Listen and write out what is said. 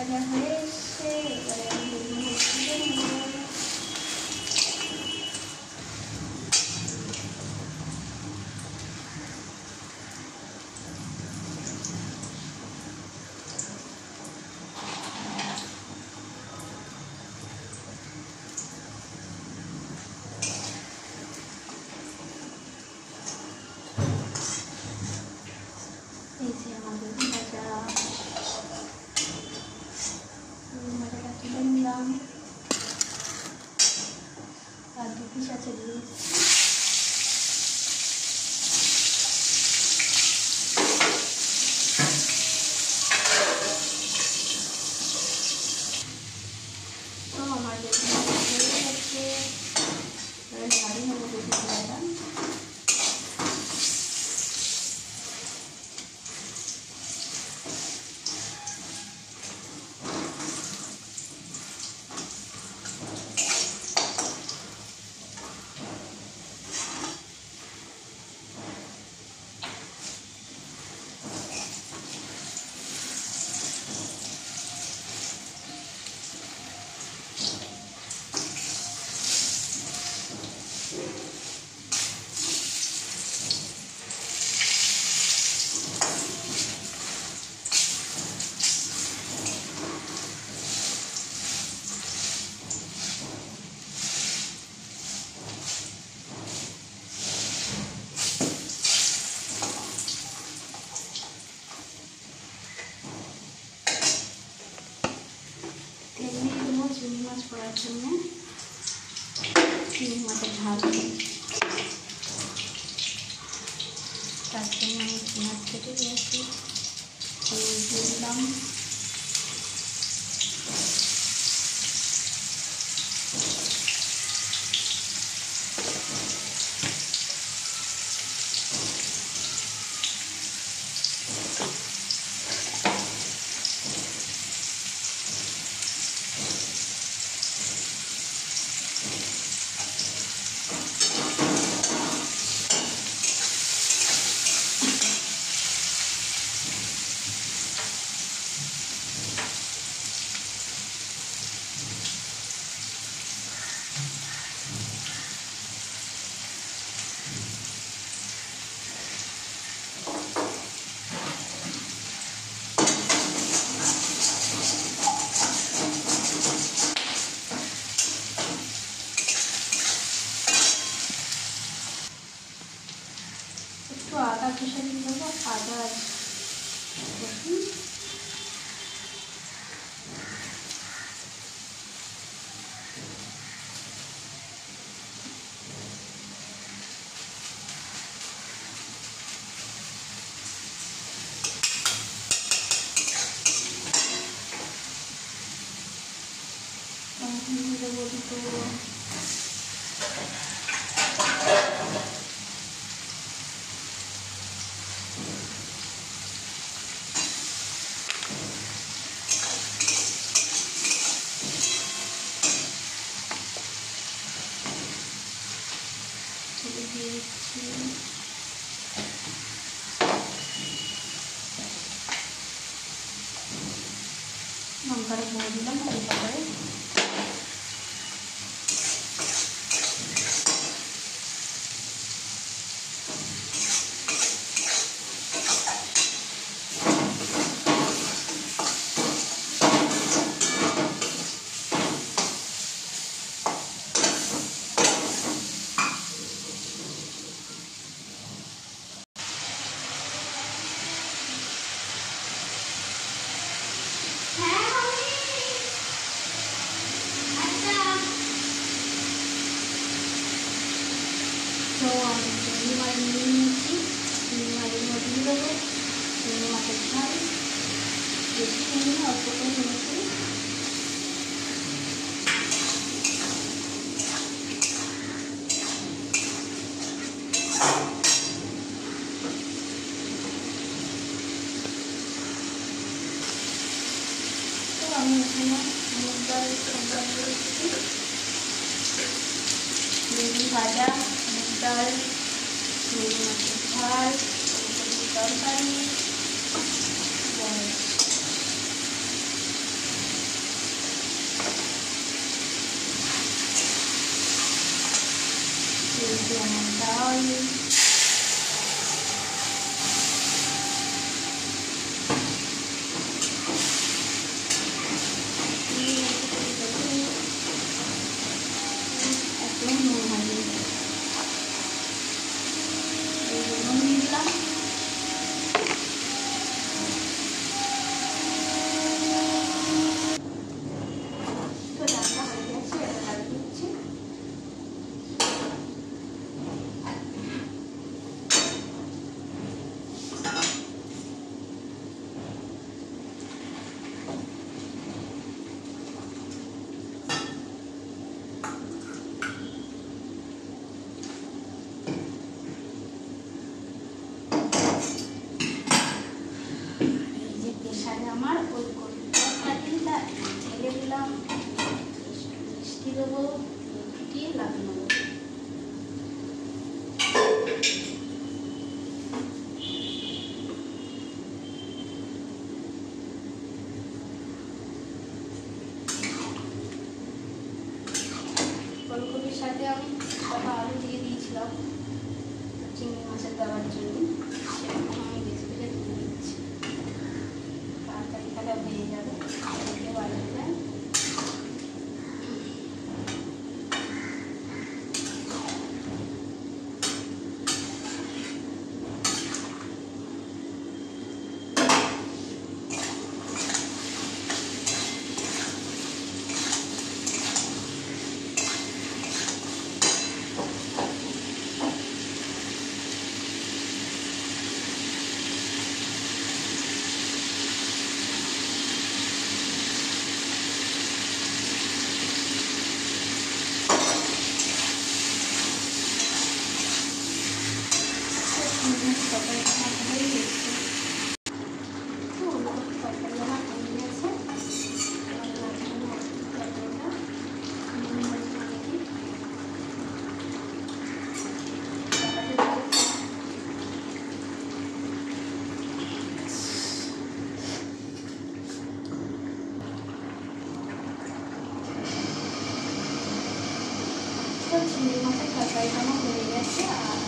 ভাজা হয়ে এসছে। এবারে আমি এই যে আমাদের ভাজাটা তুলে নিলাম। আর দু পিস আছে দিয়ে তো আমার বেগুন ভাজা হয়ে গেছে। এবারে ঝাড়ি নেবো বেগুন ভাজাটা। চিংড়ি মাছ করার জন্য চিংড়ি মাছের ঝাল তার জন্য আমি পেঁয়াজ কেটে দিয়েছি, দিয়ে দিলাম। আদা কষে দিয়ে দেবো, আদা রসুন, দেবো দুটো দিয়ে দিচ্ছি। লঙ্কাটা দিয়ে দিলাম হালকা করে। তো আমি চিংড়ি মাছ নিয়ে নিয়েছি, চিংড়ি মাছের মধ্যে দিয়ে দেবো চিংড়ি মাছের ঝাল, বেশি নিয়ে অল্প করে নিয়েছি। তো আমি এখানে মুগ ডাল করেছি, বেগুন ভাজা, মুগ ডাল, চিংড়ি মাছের ঝাল, তরকারি, ডাল, একদম নুন হয়নি, নুন দিয়ে দিলাম। তো রান্না হয়ে গেছে, ডাল দিচ্ছি। আমার ওই তরকারিটা ঢেলে দিলাম, মিষ্টি দেবো, দিয়ে লাগানো দেবো। ফুলকপির সাথে আমি কটা আলু দিয়ে দিয়েছিলাম চিংড়ি মাছের দেওয়ার জন্য, সেরকম আমি বেছে বেছে দিয়ে দিচ্ছি। তাড়াতাড়ি তাহলে হয়ে যাবে, বাড়িয়ে যায়। চিংড়ি মাছের তরকারিটা আমার হয়ে গেছে। আর